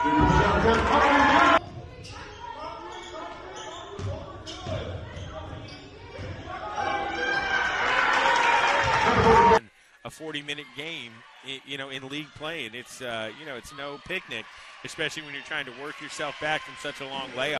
A 40-minute game, you know, in league play, and it's, you know, it's no picnic, especially when you're trying to work yourself back from such a long layoff.